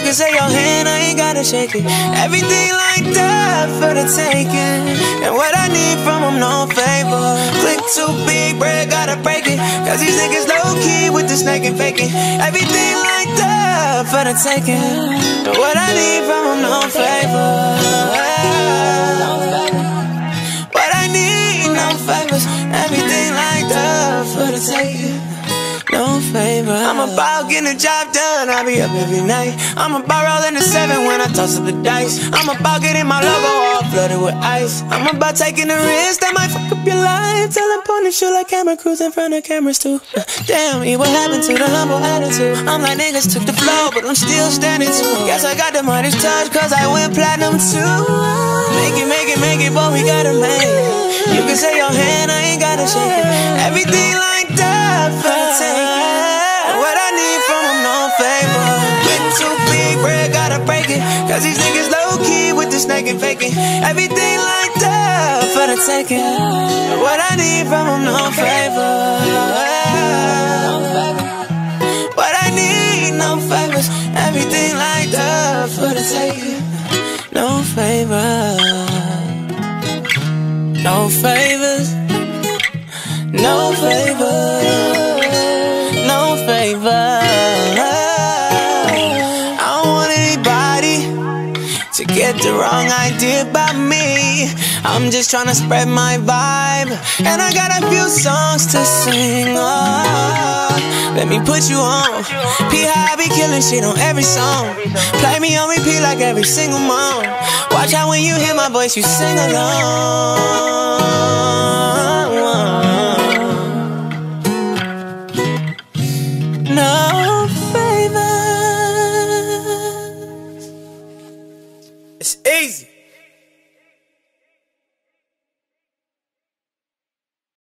can say your hand, I ain't gotta shake it. Everything like that for the taking. And what I need from them, no favor. Click too big, bread, gotta break it. Cause these niggas low-key with the snake and faking. Everything like that for the taking. And what I need from them, no favor. What I need, no favors. Everything like that for the taking. No favor. I'm about getting the job done, I be up every night. I'm about rolling the 7 when I toss up the dice. I'm about getting my logo all flooded with ice. I'm about taking the risk that might fuck up your life. Tell them point and shoot like camera crews in front of cameras too. Damn me, what happened to the humble attitude? I'm like niggas took the flow, but I'm still standing too. Guess I got the Midas touch, cause I went platinum too. Make it, boy, we gotta make it. You can say your hand, I ain't gotta shake it. Everything like that for the taking. What I need from them, no favor. With too big, bread, gotta break it. Cause these niggas low-key with the snake and faking. Everything like that for the taking. What I need from them, no favor. What I need, no favors. Everything like that for the taking. No favor. No favors. No favor. No favor. I don't want anybody to get the wrong idea about me. I'm just tryna spread my vibe, and I got a few songs to sing. Oh, let me put you on. P how I be killing shit on every song. Play me on repeat like every single month. Watch out when you hear my voice, you sing along. No favor. It's easy.